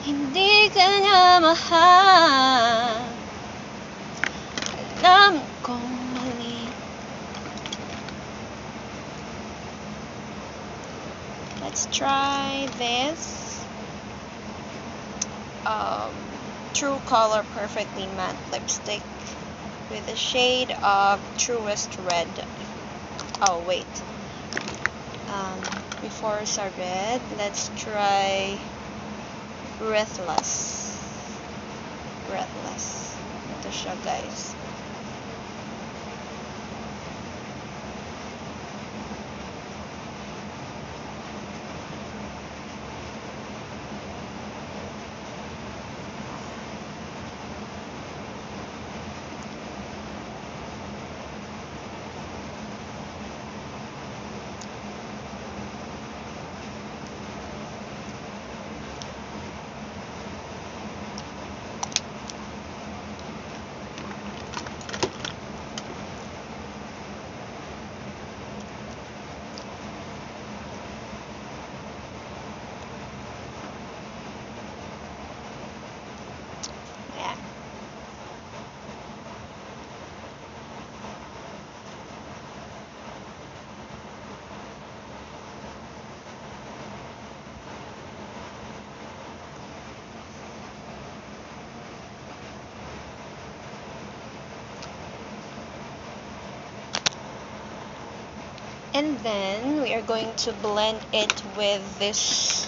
Hindi ka niya mahal. Alam kong mali. Let's try this. True Color Perfectly Matte Lipstick with the shade of Truest Red. Oh, wait. Before sa red, let's try Breathless. Breathless. Ito siya, guys. And then we are going to blend it with this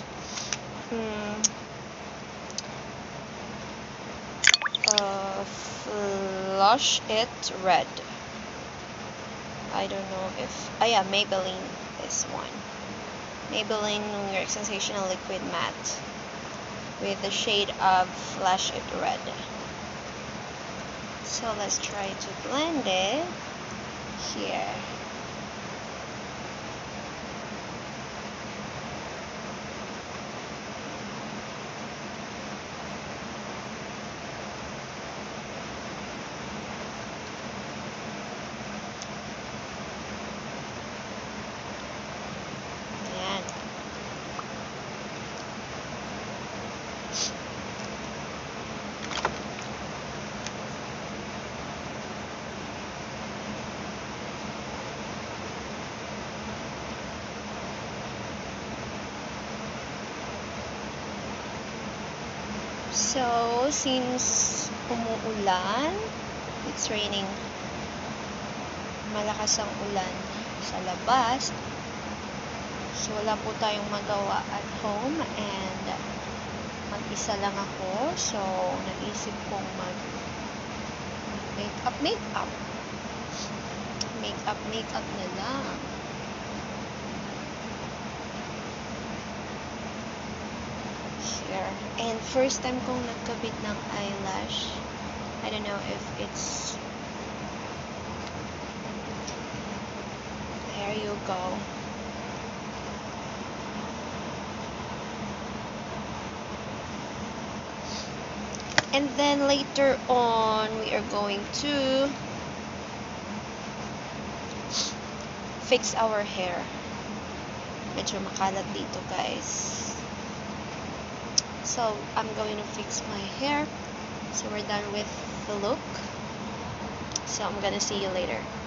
Flush It Red. I don't know if yeah, Maybelline, this one. Maybelline New York Sensational Liquid Matte with the shade of Flush It Red. So let's try to blend it here. So, since umuulan, it's raining, malakas ang ulan sa labas, so wala po tayong magawa at home and mag-isa lang ako, so naisip kong makeup na lang. And first time kong nagkabit ng eyelash. I don't know if it's... There you go. And then later on, we are going to fix our hair. Medyo makalat dito, guys. So, I'm going to fix my hair. So, we're done with the look. So, I'm gonna see you later.